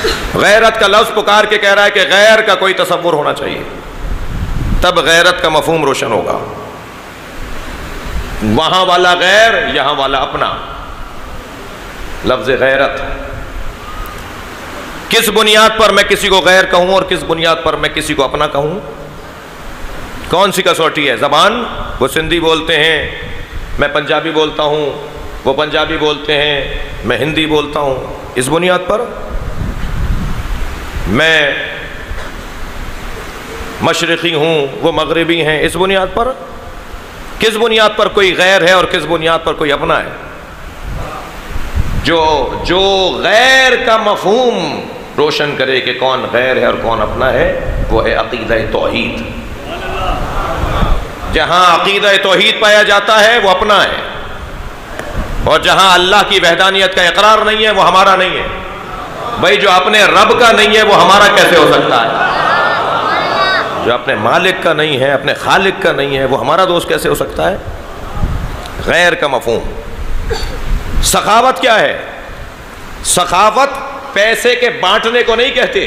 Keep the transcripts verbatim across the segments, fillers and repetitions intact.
غیرت کا لفظ پکار کے کہہ رہا ہے کہ غیر کا کوئی تصور ہونا چاہیے، تب غیرت کا مفہوم روشن ہوگا۔ وہاں والا غیر، یہاں والا اپنا، لفظ غیرت۔ کس بنیاد پر میں کسی کو غیر کہوں اور کس بنیاد پر میں کسی کو اپنا کہوں؟ کون سی کسوٹی ہے؟ زبان، وہ سندھی بولتے ہیں، میں پنجابی بولتا ہوں، وہ پنجابی بولتے ہیں، میں ہندی بولتا ہوں، اس بنیاد پر؟ میں مشرقی ہوں، وہ مغربی ہیں، اس بنیاد پر؟ کس بنیاد پر کوئی غیر ہے اور کس بنیاد پر کوئی اپنا ہے؟ جو جو غیر کا مفہوم روشن کرے کہ کون غیر ہے اور کون اپنا ہے، وہ ہے عقیدہ توحید۔ جہاں عقیدہ توحید پایا جاتا ہے وہ اپنا ہے، اور جہاں اللہ کی وحدانیت کا اقرار نہیں ہے وہ ہمارا نہیں ہے۔ بھائی جو اپنے رب کا نہیں ہے وہ ہمارا کیسے ہو سکتا ہے؟ جو اپنے مالک کا نہیں ہے، اپنے خالق کا نہیں ہے، وہ ہمارا دوست کیسے ہو سکتا ہے؟ غیر کا مفہوم۔ سخاوت کیا ہے؟ سخاوت پیسے کے بانٹنے کو نہیں کہتے،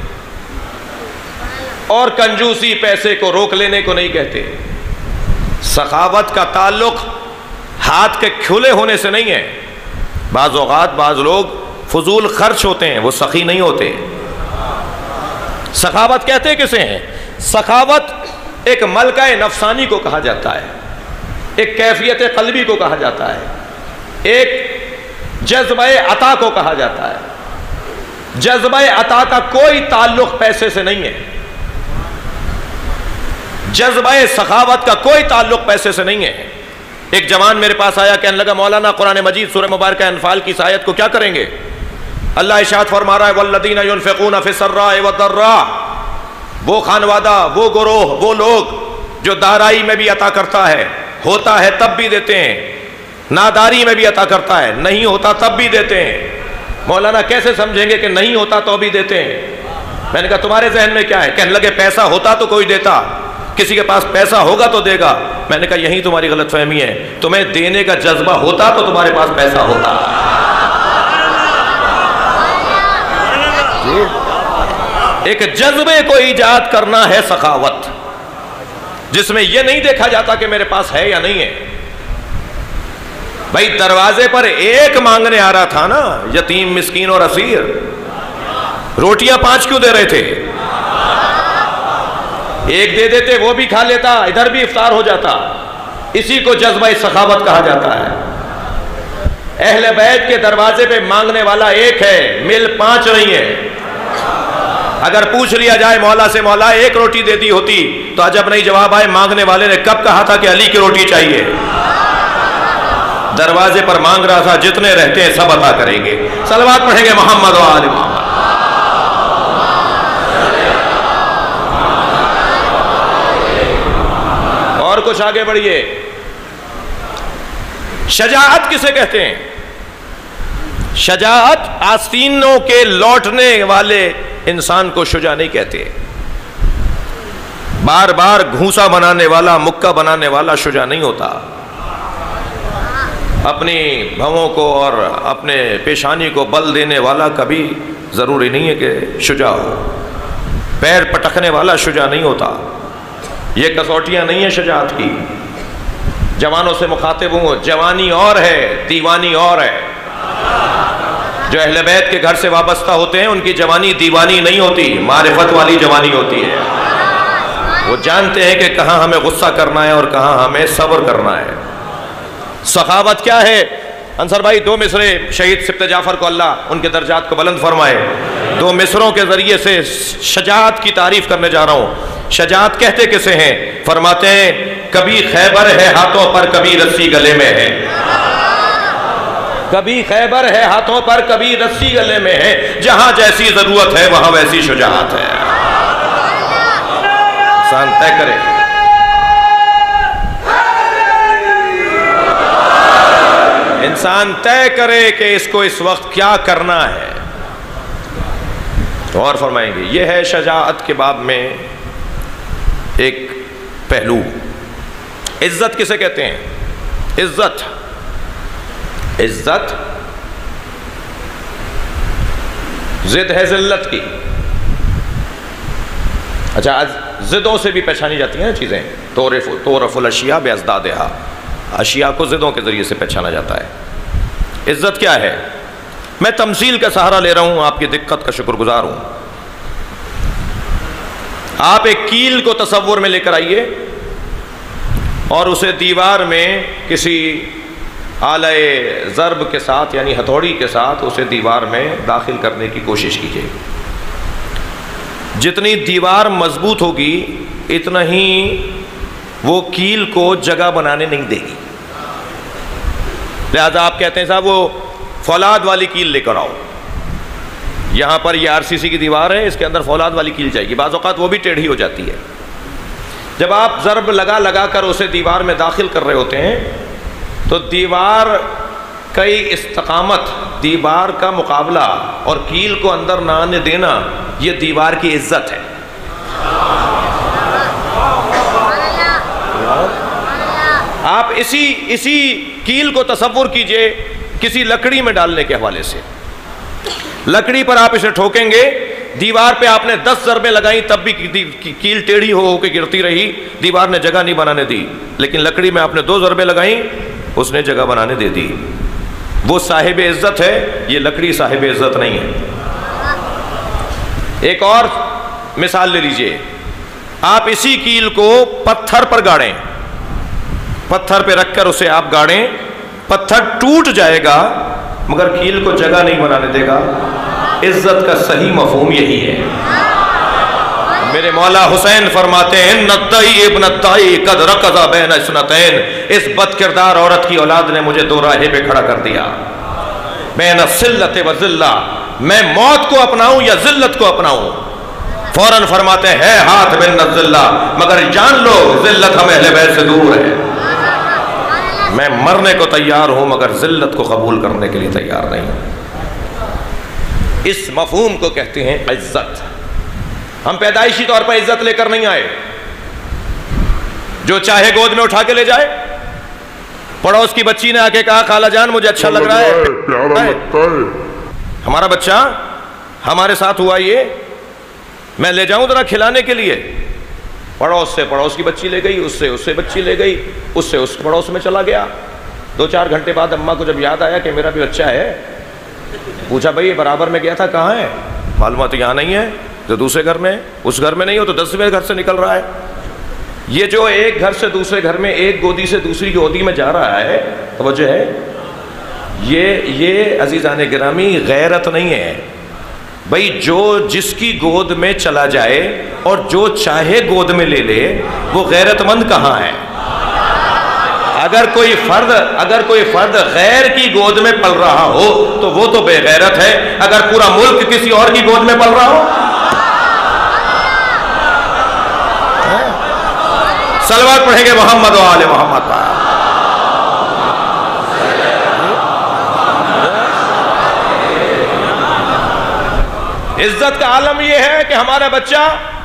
اور کنجوسی پیسے کو روک لینے کو نہیں کہتے۔ سخاوت کا تعلق ہاتھ کے کھلے ہونے سے نہیں ہے۔ بعض اوقات بعض لوگ فضول خرچ ہوتے ہیں، وہ سخی نہیں ہوتے۔ سخاوت کہتے کسے ہیں؟ سخاوت ایک ملکہ نفسانی کو کہا جاتا ہے، ایک کیفیت قلبی کو کہا جاتا ہے، ایک جذبہ عطا کو کہا جاتا ہے۔ جذبہ عطا کا کوئی تعلق پیسے سے نہیں ہے، جذبہ سخاوت کا کوئی تعلق پیسے سے نہیں ہے۔ ایک جوان میرے پاس آیا، کہنے لگا مولانا قرآن مجید سورہ مبارکہ انفال کی اس آیت کو کیا کریں گے؟ اللہ ارشاد فرما رہا ہے والذین ينفقون فی السراء والضراء، وہ خانوادہ، وہ گروہ، وہ لوگ جو دارائی میں بھی عطا کرتا ہے، ہوتا ہے تب بھی دیتے ہیں، ناداری میں بھی عطا کرتا ہے، نہیں ہوتا تب بھی دیتے ہیں۔ مولانا کیسے سمجھیں گے کہ نہیں ہوتا تو بھی دیتے ہیں؟ میں نے کہا تمہارے ذہن میں کیا ہے؟ کہنے لگے پیسہ ہوتا تو کوئی دیتا، کسی کے پاس پیسہ ہوگا تو دے گا۔ میں نے کہا یہی تمہاری غلط فہمی ہے، تمہیں دینے کا جذبہ ہوتا تو تمہارے پاس پیسہ ہوتا۔ ایک جذبے کو ایجاد کرنا ہے سخاوت، جس میں یہ نہیں دیکھا جاتا کہ میرے پاس ہے یا نہیں ہے۔ بھائی دروازے پر ایک مانگنے آ رہا تھا نا، یتیم مسکین اور اسیر، روٹیاں پانچ کیوں دے رہے تھے؟ ایک دے دیتے وہ بھی کھا لیتا، ادھر بھی افطار ہو جاتا۔ اسی کو جذبہ سخاوت کہا جاتا ہے۔ اہل بیت کے دروازے پہ مانگنے والا ایک ہے، مل پانچ نہیں ہے۔ اگر پوچھ لیا جائے مولا سے مولا ایک روٹی دے دی ہوتی تو عجب نہیں جواب آئے مانگنے والے نے کب کہا تھا کہ علی کی روٹی چاہیے۔ دروازے پر مانگ رہا تھا، جتنے رہتے ہیں سب عطا کریں گے۔ صلوات پڑھیں گے محمد و آل محمد۔ اور کچھ آگے بڑھیے۔ شجاعت کسے کہتے ہیں؟ شجاعت آستینوں کے لوٹنے والے انسان کو شجاع نہیں کہتے۔ بار بار گھونسا بنانے والا، مکہ بنانے والا شجاع نہیں ہوتا۔ اپنی بھووں کو اور اپنے پیشانی کو بل دینے والا کبھی ضروری نہیں ہے کہ شجاع ہو۔ پیر پٹکنے والا شجاع نہیں ہوتا۔ یہ کسوٹیاں نہیں ہیں شجاعت کی۔ جوانوں سے مخاطب ہوں، جوانی اور ہے، دیوانی اور ہے۔ جو اہل بیت کے گھر سے وابستہ ہوتے ہیں ان کی جوانی دیوانی نہیں ہوتی، معرفت والی جوانی ہوتی ہے۔ وہ جانتے ہیں کہ کہاں ہمیں غصہ کرنا ہے اور کہاں ہمیں صبر کرنا ہے۔ سخاوت کیا ہے؟ انصر بھائی دو مصرے شہید سبط جعفر کو اللہ ان کے درجات کو بلند فرمائے، دو مصروں کے ذریعے سے شجاعت کی تعریف کرنے جا رہا ہوں۔ شجاعت کہتے کسے ہیں؟ فرماتے ہیں کبھی خیبر ہے ہاتھوں پر، کبھی رسی گلے میں ہے۔ کبھی خیبر ہے ہاتھوں پر، کبھی رسی گلے میں ہے۔ جہاں جیسی ضرورت ہے وہاں ویسی شجاعت ہے۔ انسان طے کرے، انسان طے کرے کہ اس کو اس وقت کیا کرنا ہے۔ اور فرمائیں گے یہ ہے شجاعت کے باب میں ایک پہلو۔ عزت کسے کہتے ہیں؟ عزت عزت ضد ہے ذلت کی. اچھا ضدوں سے بھی پہچانی جاتی ہیں چیزیں. تعرف تعرف الاشیاء بازدادہا، اشیاء کو ضدوں کے ذریعے سے پہچانا جاتا ہے. عزت کیا ہے؟ میں تمثیل کا سہارا لے رہا ہوں، آپ کی دقت کا شکر گزار ہوں. آپ ایک کیل کو تصور میں لے کر آئیے اور اسے دیوار میں کسی آلہ ضرب کے ساتھ یعنی ہتھوڑی کے ساتھ اسے دیوار میں داخل کرنے کی کوشش کیجیے. جتنی دیوار مضبوط ہوگی اتنا ہی وہ کیل کو جگہ بنانے نہیں دے گی. لہذا آپ کہتے ہیں صاحب وہ فولاد والی کیل لے کر آؤ. یہاں پر یہ آر سی سی کی دیوار ہے، اس کے اندر فولاد والی کیل جائے گی. بعض اوقات وہ بھی ٹیڑھی ہو جاتی ہے. جب آپ ضرب لگا لگا کر اسے دیوار میں داخل کر رہے ہوتے ہیں تو دیوار کئی استقامت، دیوار کا مقابلہ اور کیل کو اندر نہ آنے دینا، یہ دیوار کی عزت ہے. آپ اسی اسی کیل کو تصور کیجئے کسی لکڑی میں ڈالنے کے حوالے سے. لکڑی پر آپ اسے ٹھوکیں گے، دیوار پہ آپ نے دس ضربیں لگائیں تب بھی کیل ٹیڑھی ہو ہو کے گرتی رہی، دیوار نے جگہ نہیں بنانے دی. لیکن لکڑی میں آپ نے دو ضربیں لگائیں، اس نے جگہ بنانے دے دی. وہ صاحب عزت ہے، یہ لکڑی صاحب عزت نہیں ہے. ایک اور مثال لے لیجئے. آپ اسی کیل کو پتھر پر گاڑیں، پتھر پہ رکھ کر اسے آپ گاڑیں، پتھر ٹوٹ جائے گا مگر کیل کو جگہ نہیں بنانے دے گا. عزت کا صحیح مفہوم یہی ہے. میرے مولا حسین فرماتے ہیں نتائی ابن التائی قد رکض بین اثنتین، اس بد کردار عورت کی اولاد نے مجھے دو راہے پہ کھڑا کر دیا. بین الصلۃ و ذلہ، میں موت کو اپناؤں یا ذلت کو اپناؤں؟ فوراً فرماتے ہیں ہاتھ من الذلہ، مگر جان لو ذلت ہم اہل بیت سے دور ہے. میں مرنے کو تیار ہوں مگر ذلت کو قبول کرنے کے لیے تیار نہیں. اس مفہوم کو کہتے ہیں عزت. ہم پیدائشی طور پر عزت لے کر نہیں آئے. جو چاہے گود میں اٹھا کے لے جائے. پڑوس کی بچی نے آ کے کہا خالہ جان مجھے اچھا لگ رہا ہے، پیارا لگتا ہے ہمارا بچہ، ہمارے ساتھ ہوا یہ، میں لے جاؤں ذرا کھلانے کے لیے. پڑوس سے پڑوس کی بچی لے گئی، اس سے اس سے بچی لے گئی، اس سے اس پڑوس میں چلا گیا. دو چار گھنٹے بعد اماں کو جب یاد آیا کہ میرا بھی بچہ ہے، پوچھا بھائی یہ برابر میں گیا تھا کہاں ہے؟ معلومات یہاں نہیں ہے، جو دوسرے گھر میں، اس گھر میں نہیں ہو تو دسویں گھر سے نکل رہا ہے. یہ جو ایک گھر سے دوسرے گھر میں، ایک گودی سے دوسری گودی میں جا رہا ہے، توجہ ہے، یہ یہ عزیزان گرامی غیرت نہیں ہے. بھئی جو جس کی گود میں چلا جائے اور جو چاہے گود میں لے لے، وہ غیرت مند کہاں ہے؟ اگر کوئی فرد اگر کوئی فرد غیر کی گود میں پل رہا ہو تو وہ تو بے غیرت ہے. اگر پورا ملک کسی اور کی گود میں پل رہا ہو، صلوات پڑھیں گے محمد و آل محمد پر. عزت کا عالم یہ ہے کہ ہمارا بچہ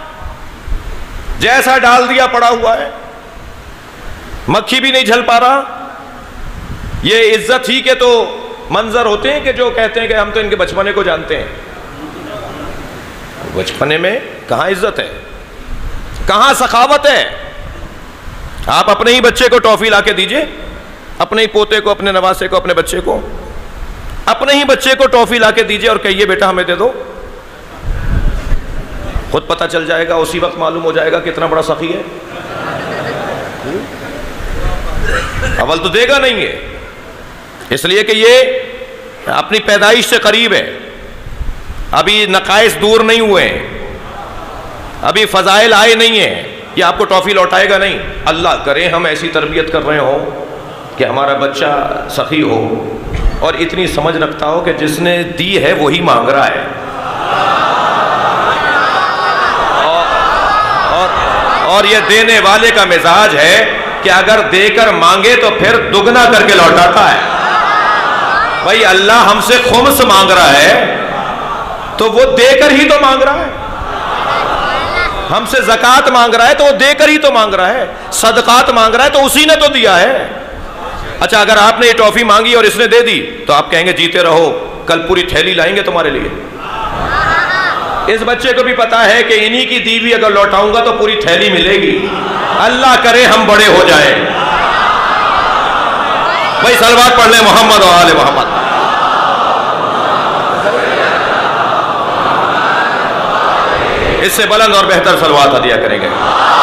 جیسا ڈال دیا پڑا ہوا ہے، مکھی بھی نہیں جھل پا رہا. یہ عزت ہی کے تو منظر ہوتے ہیں کہ جو کہتے ہیں کہ ہم تو ان کے بچپنے کو جانتے ہیں. بچپنے میں کہاں عزت ہے، کہاں سخاوت ہے؟ آپ اپنے ہی بچے کو ٹافی لا کے دیجئے، اپنے ہی پوتے کو، اپنے نواسے کو، اپنے بچے کو، اپنے ہی بچے کو ٹافی لا کے دیجئے اور کہیے بیٹا ہمیں دے دو. خود پتہ چل جائے گا، اسی وقت معلوم ہو جائے گا کتنا بڑا سخی ہے. اول تو دے گا نہیں ہے، اس لیے کہ یہ اپنی پیدائش سے قریب ہے، ابھی نقائص دور نہیں ہوئے ہیں، ابھی فضائل آئے نہیں ہیں. یہ آپ کو ٹافی لوٹائے گا نہیں. اللہ کرے ہم ایسی تربیت کر رہے ہوں کہ ہمارا بچہ سخی ہو اور اتنی سمجھ رکھتا ہو کہ جس نے دی ہے وہی مانگ رہا ہے. اور یہ دینے والے کا مزاج ہے کہ اگر دے کر مانگے تو پھر دگنا کر کے لوٹاتا ہے. بھائی اللہ ہم سے خمس مانگ رہا ہے تو وہ دے کر ہی تو مانگ رہا ہے. ہم سے زکوٰۃ مانگ رہا ہے تو وہ دے کر ہی تو مانگ رہا ہے. صدقات مانگ رہا ہے تو اسی نے تو دیا ہے. اچھا اگر آپ نے یہ ٹافی مانگی اور اس نے دے دی تو آپ کہیں گے جیتے رہو، کل پوری تھیلی لائیں گے تمہارے لیے. اس بچے کو بھی پتا ہے کہ انہی کی دیوی اگر لوٹاؤں گا تو پوری تھیلی ملے گی. اللہ کرے ہم بڑے ہو جائیں. بھائی صلوات پڑھ لیں محمد و آل محمد. اس سے بلند اور بہتر صلوات ہدیہ کریں گے.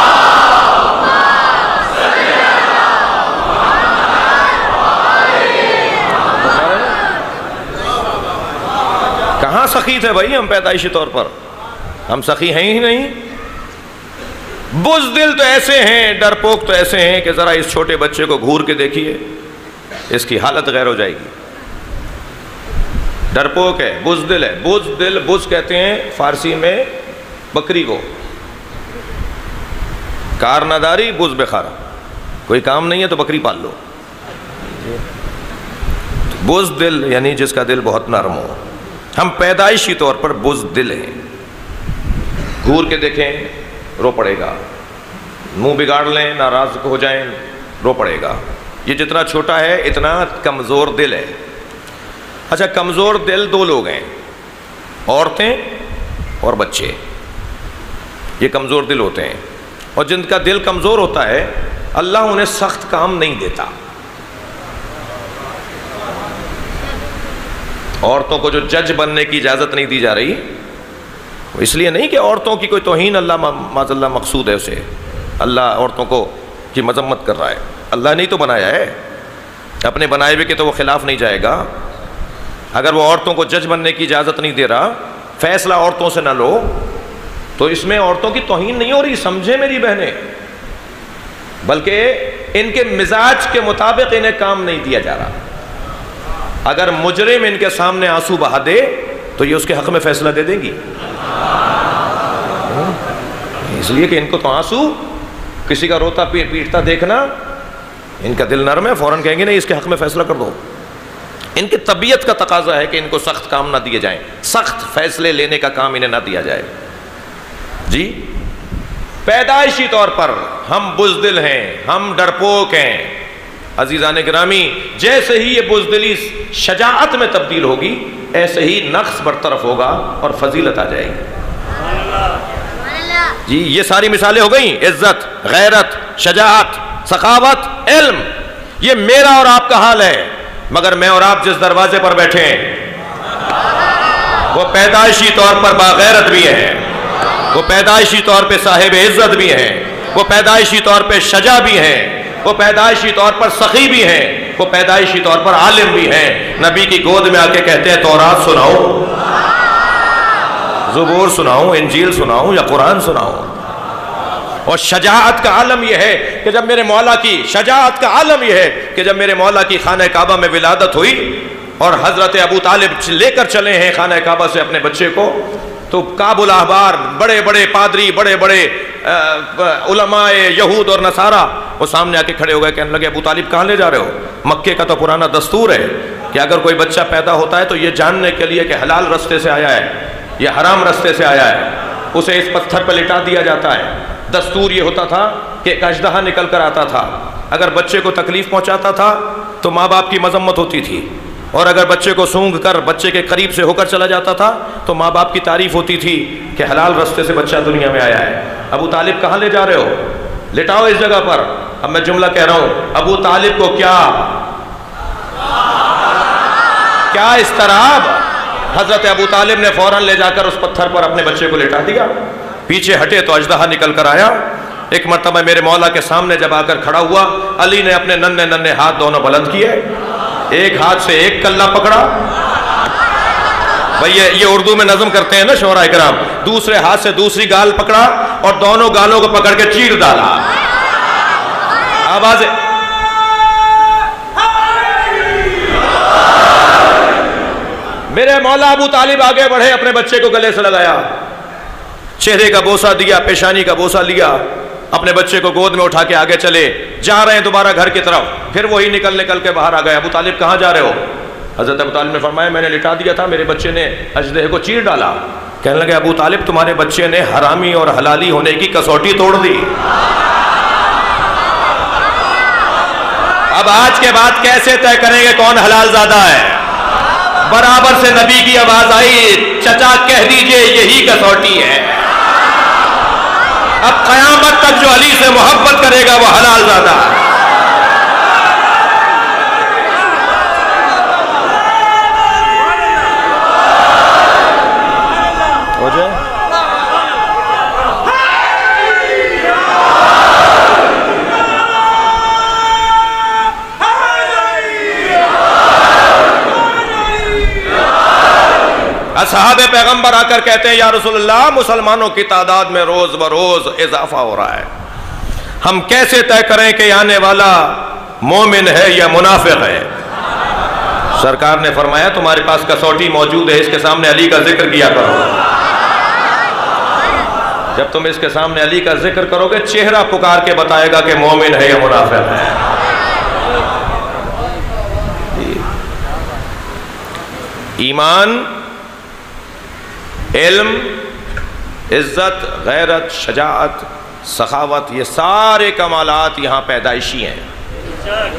کہاں سخی تھے بھائی ہم پیدائشی طور پر؟ ہم سخی ہیں ہی نہیں. بزدل تو ایسے ہیں, ڈرپوک تو ایسے ہیں کہ ذرا اس چھوٹے بچے کو گھور کے دیکھیے, اس کی حالت غیر ہو جائے گی. ڈرپوک ہے, بزدل ہے. بزدل, بز کہتے ہیں فارسی میں بکری کو. کار نداری بز بخارا, کوئی کام نہیں ہے تو بکری پال لو. بزدل یعنی جس کا دل بہت نرم ہو. ہم پیدائشی طور پر بزدل ہیں. گھور کے دیکھیں رو پڑے گا, منہ بگاڑ لیں ناراض ہو جائیں رو پڑے گا. یہ جتنا چھوٹا ہے اتنا کمزور دل ہے. اچھا کمزور دل دو لوگ ہیں, عورتیں اور بچے. یہ کمزور دل ہوتے ہیں, اور جن کا دل کمزور ہوتا ہے اللہ انہیں سخت کام نہیں دیتا. عورتوں کو جو جج بننے کی اجازت نہیں دی جا رہی, اس لیے نہیں کہ عورتوں کی کوئی توہین اللہ معاذ اللہ مقصود ہے اسے, اللہ عورتوں کو کی مذمت کر رہا ہے. اللہ نہیں تو بنایا ہے, اپنے بنائے ہوئے کے تو وہ خلاف نہیں جائے گا. اگر وہ عورتوں کو جج بننے کی اجازت نہیں دے رہا, فیصلہ عورتوں سے نہ لو, تو اس میں عورتوں کی توہین نہیں ہو رہی, سمجھے میری بہنیں, بلکہ ان کے مزاج کے مطابق انہیں کام نہیں دیا جا رہا. اگر مجرم ان کے سامنے آنسو بہا دے تو یہ اس کے حق میں فیصلہ دے دیں گی, اس لیے کہ ان کو تو آنسو, کسی کا روتا پیٹتا دیکھنا, ان کا دل نرم ہے, فوراً کہیں گے نہیں اس کے حق میں فیصلہ کر دو. ان کی طبیعت کا تقاضا ہے کہ ان کو سخت کام نہ دیے جائیں, سخت فیصلے لینے کا کام انہیں نہ دیا جائے. جی پیدائشی طور پر ہم بزدل ہیں, ہم ڈرپوک ہیں. عزیزان گرامی, جیسے ہی یہ بزدلی شجاعت میں تبدیل ہوگی ایسے ہی نقص برطرف ہوگا اور فضیلت آ جائے گی. جی یہ ساری مثالیں ہو گئیں, عزت, غیرت, شجاعت, سخاوت, علم. یہ میرا اور آپ کا حال ہے, مگر میں اور آپ جس دروازے پر بیٹھے ہیں وہ پیدائشی طور پر باغیرت بھی ہیں, وہ پیدائشی طور پہ صاحب عزت بھی ہیں, وہ پیدائشی طور پہ شجاع بھی ہیں, وہ پیدائشی طور پر سخی بھی ہیں, وہ پیدائشی طور پر عالم بھی ہیں. نبی کی گود میں آ کے کہتے ہیں تورات سناؤ, زبور سناؤں, انجیل سناؤں یا قرآن سناؤں. اور شجاعت کا عالم یہ ہے کہ جب میرے مولا کی شجاعت کا عالم یہ ہے کہ جب میرے مولا کی خانہ کعبہ میں ولادت ہوئی اور حضرت ابو طالب لے کر چلے ہیں خانہ کعبہ سے اپنے بچے کو, تو کعب الاحبار, بڑے بڑے پادری, بڑے بڑے علماء یہود اور نصارہ وہ سامنے آ کے کھڑے ہو گئے, کہنے لگے ابو طالب کہاں لے جا رہے ہو؟ مکے کا تو پرانا دستور ہے کہ اگر کوئی بچہ پیدا ہوتا ہے تو یہ جاننے کے لیے کہ حلال رستے سے آیا ہے یا حرام رستے سے آیا ہے, اسے اس پتھر پہ لٹا دیا جاتا ہے. دستور یہ ہوتا تھا کہ ایک اژدہا نکل کر آتا تھا, اگر بچے کو تکلیف پہنچاتا تھا تو ماں باپ کی مذمت ہوتی تھی, اور اگر بچے کو سونگھ کر بچے کے قریب سے ہو کر چلا جاتا تھا تو ماں باپ کی تعریف ہوتی تھی کہ حلال رستے سے بچہ دنیا میں آیا ہے. ابو طالب کہاں لے جا رہے ہو؟ لٹاؤ اس جگہ پر. اب میں جملہ کہہ رہا ہوں, ابو طالب کو کیا کیا اضطراب, حضرت ابو طالب نے فوراً لے جا کر اس پتھر پر اپنے بچے کو لٹا دیا. پیچھے ہٹے تو اژدہا نکل کر آیا. ایک مرتبہ میرے مولا کے سامنے جب آ کر کھڑا ہوا, علی نے اپنے ننھے ننھے ہاتھ دونوں بلند کیے, ایک ہاتھ سے ایک کلہ پکڑا. بھئی یہ اردو میں نظم کرتے ہیں نا شعراء کرام, دوسرے ہاتھ سے دوسری گال پکڑا اور دونوں گالوں کو پکڑ کے چیر ڈالا. آواز میرے مولا ابو طالب آگے بڑھے, اپنے بچے کو گلے سے لگایا, چہرے کا بوسہ دیا, پیشانی کا بوسہ لیا, اپنے بچے کو گود میں اٹھا کے آگے چلے. جا رہے ہیں دوبارہ گھر کی طرف, پھر وہی نکل نکل کے باہر آ گئے. ابو طالب کہاں جا رہے ہو؟ حضرت ابو طالب نے فرمایا میں نے لٹا دیا تھا, میرے بچے نے اژدہے کو چیر ڈالا. کہنے لگے ابو طالب تمہارے بچے نے حرامی اور حلالی ہونے کی کسوٹی توڑ دی. اب آج کے بعد کیسے طے کریں گے کون حلال زادہ ہے؟ برابر سے نبی کی آواز آئی, چچا کہہ دیجئے یہی कसौटी है। अब क़यामत तक जो अली से मोहब्बत करेगा वो हलाल ज़ादा है। हो जाए असहाबे पैगंबर आकर कहते हैं या रसूलल्लाह, मुसलमानों की तादाद में रोज बरोज इजाफा हो रहा है, हम कैसे तय करें कि आने वाला मोमिन है या मुनाफिक है? सरकार ने फरमाया तुम्हारे पास कसौटी मौजूद है, इसके सामने अली का जिक्र किया करो। जब तुम इसके सामने अली का जिक्र करोगे, चेहरा पुकार के बताएगा कि मोमिन है या मुनाफिक है। ईमान, इल्म, इज्जत, गैरत, शजाअत, सखावत, ये सारे कमालात यहाँ पैदाइशी हैं।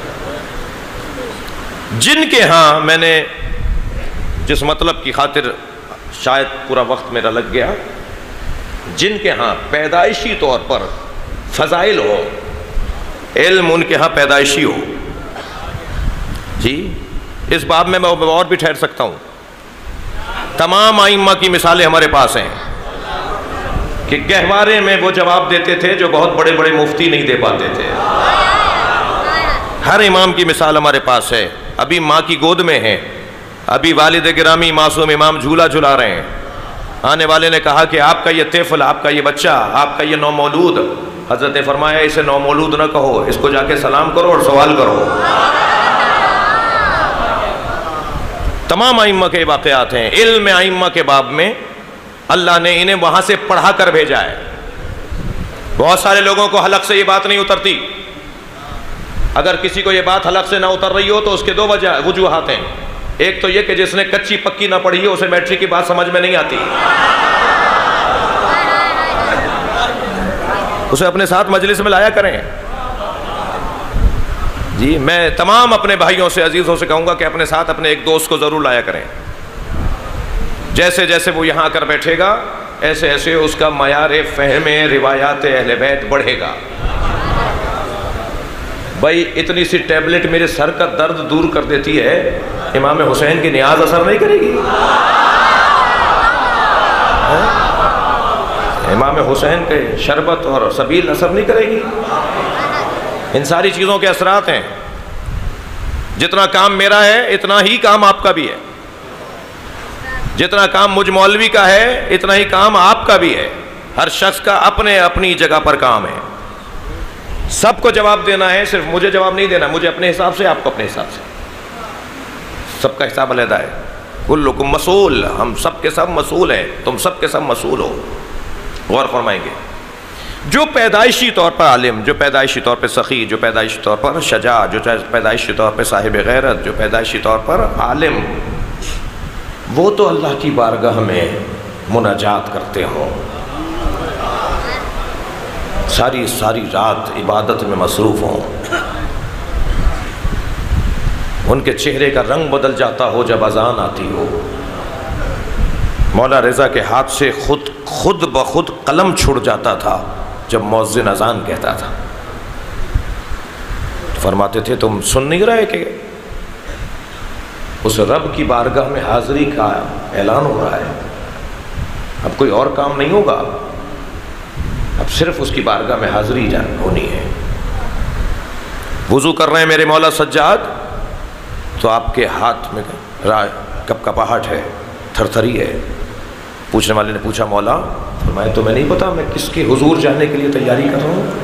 जिनके यहाँ मैंने जिस मतलब की खातिर शायद पूरा वक्त मेरा लग गया, जिनके यहाँ पैदाइशी तौर पर फजाइल हो, इल्म उनके यहाँ पैदाइशी हो जी, इस बाब में मैं और भी ठहर सकता हूँ। तमाम आइम्मा की मिसालें हमारे पास हैं कि गहवारे में वो जवाब देते थे जो बहुत बड़े बड़े मुफ्ती नहीं दे पाते थे। हर इमाम की मिसाल हमारे पास है। अभी माँ की गोद में है, अभी वालिद गिरामी मासूम इमाम झूला झुला रहे हैं। आने वाले ने कहा कि आपका ये तिफल, आपका ये बच्चा, आपका ये नौमौलूद, हजरत ने फरमाया इसे नौमौलूद न कहो, इसको जाके सलाम करो और सवाल करो। तमाम आइम्मा के वाक़यात हैं। इल्म आइम्मा के बाब में अल्लाह ने इन्हें वहाँ से पढ़ा कर भेजा है। बहुत सारे लोगों को हलक से ये बात नहीं उतरती। अगर किसी को ये बात हलक से ना उतर रही हो तो उसके दो वजह वजूहात हैं। एक तो ये कि जिसने कच्ची पक्की ना पढ़ी हो उसे मैट्रिक की बात समझ में नहीं आती, उसे अपने साथ मजलिस में लाया करें जी। मैं तमाम अपने भाइयों से, अजीज़ों से कहूँगा कि अपने साथ अपने एक दोस्त को ज़रूर लाया करें। जैसे जैसे वो यहाँ आकर बैठेगा ऐसे ऐसे उसका मयार फ़हम रिवायात अहले बैत बढ़ेगा। भाई इतनी सी टैबलेट मेरे सर का दर्द दूर कर देती है, इमाम हुसैन की नियाज असर नहीं करेगी? इमाम हुसैन के शरबत और सबील असर नहीं करेगी? इन सारी चीज़ों के असरात हैं। जितना काम मेरा है इतना ही काम आपका भी है, जितना काम मुझ मौलवी का है इतना ही काम आपका भी है। हर शख्स का अपने अपनी जगह पर काम है। सबको जवाब देना है, सिर्फ मुझे जवाब नहीं देना, मुझे अपने हिसाब से, आपको अपने हिसाब से। सबका हिसाब अलहदा है। कुल्लुकुम मसूल, हम सब के सब मसूल हैं, तुम सब के सब मसूल हो। गौर फरमाएंगे, जो पैदाइशी तौर पर आलिम, जो पैदाइशी तौर पर सखी, जो पैदाइशी तौर पर शजा, जो पैदाइशी तौर पर साहिब गैरत, जो पैदाइशी तौर पर आलिम, वो तो अल्लाह की बारगाह में मुनाजात करते हो, सारी सारी रात इबादत में मसरूफ़ हों, उनके चेहरे का रंग बदल जाता हो जब अजान आती हो। मौला रज़ा के हाथ से खुद खुद ब खुद कलम छुड़ जाता था जब मुअज्जिन अजान कहता था। फरमाते थे तुम सुन नहीं रहे कि उस रब की बारगाह में हाज़िरी का ऐलान हो रहा है, अब कोई और काम नहीं होगा, अब सिर्फ उसकी बारगाह में हाज़िरी जान होनी है। वुज़ू कर रहे हैं मेरे मौला सज्जाद, तो आपके हाथ में कपकपाहट है, थरथरी है। पूछने वाले ने पूछा मौला, फरमाया तुम्हें नहीं पता मैं किसके हुजूर जाने के लिए तैयारी कर रहा हूँ?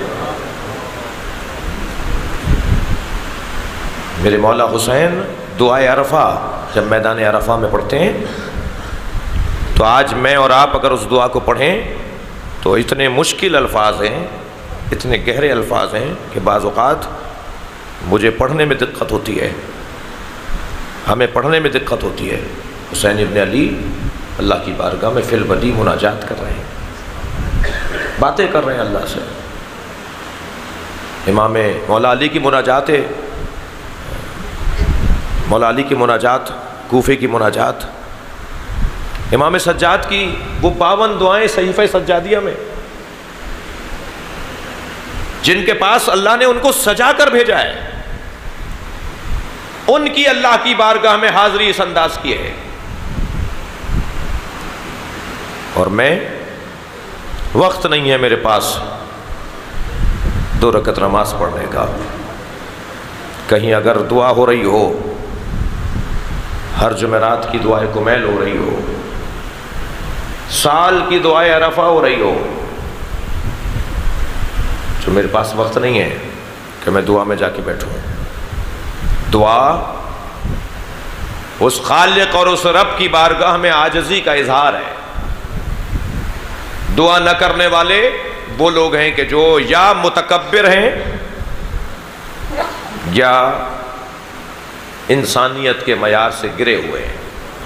मेरे मौला हुसैन दुआए अरफा जब मैदान अरफा में पढ़ते हैं, तो आज मैं और आप अगर उस दुआ को पढ़ें तो इतने मुश्किल अल्फाज हैं, इतने गहरे अल्फाज हैं कि बाज़ औक़ात मुझे पढ़ने में दिक्कत होती है, हमें पढ़ने में दिक्कत होती है। हुसैन इब्न अली अल्लाह की बारगाह में फिल बदी मुनाजात कर रहे हैं, बातें कर रहे हैं अल्लाह से। इमाम मौला अली की मुनाजात है, मौला अली की मुनाजात, कूफे की मुनाजात, امام سجاد کی وہ باون دعائیں صحیفہ سجادیہ میں، جن کے پاس اللہ نے ان کو سجا کر بھیجا ہے، ان کی اللہ کی بارگاہ میں حاضری اس انداز کی ہے. اور میں وقت نہیں ہے میرے پاس دو رکعت نماز پڑھنے کا. کہیں اگر دعا ہو رہی ہو، ہر جمعرات کی دعائیں کمیل ہو رہی ہو، سال کی دعائیں عرفہ ہو رہی ہو، تو میرے پاس وقت نہیں ہے کہ میں دعا میں جا کے بیٹھوں. دعا اس خالق اور اس رب کی بارگاہ میں عاجزی کا اظہار ہے. دعا نہ کرنے والے وہ لوگ ہیں کہ جو یا متکبر ہیں یا انسانیت کے معیار سے گرے ہوئے ہیں.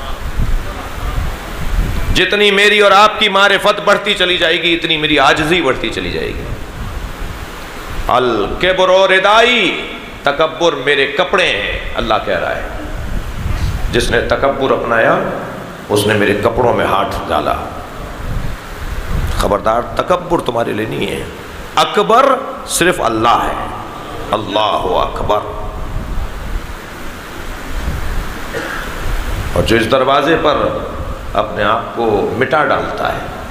جتنی میری اور آپ کی معرفت بڑھتی چلی جائے گی، اتنی میری عاجزی بڑھتی چلی جائے گی. الکبر ردائی، تکبر میرے کپڑے ہیں، اللہ کہہ رہا ہے. جس نے تکبر اپنایا اس نے میرے کپڑوں میں ہاتھ ڈالا. خبردار، تکبر تمہارے لیے نہیں ہے. اکبر صرف اللہ ہے. اللہ اکبر. اور جو اس دروازے پر اپنے آپ کو مٹا ڈالتا ہے